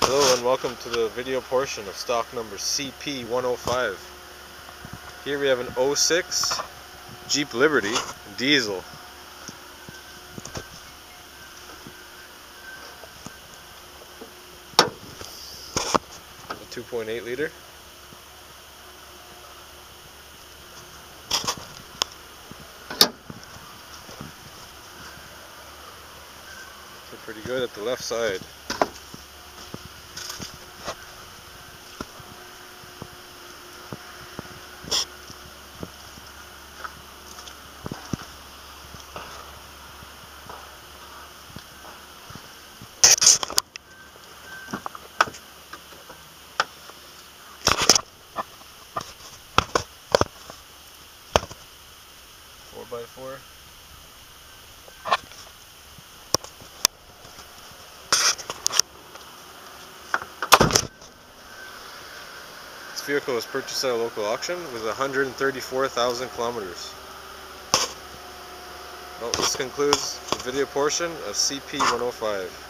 Hello and welcome to the video portion of stock number CP105. Here we have an 06 Jeep Liberty diesel. A 2.8 liter. They're pretty good at the left side. Four by four. This vehicle was purchased at a local auction with 134,000 kilometers. Well, this concludes the video portion of CP105.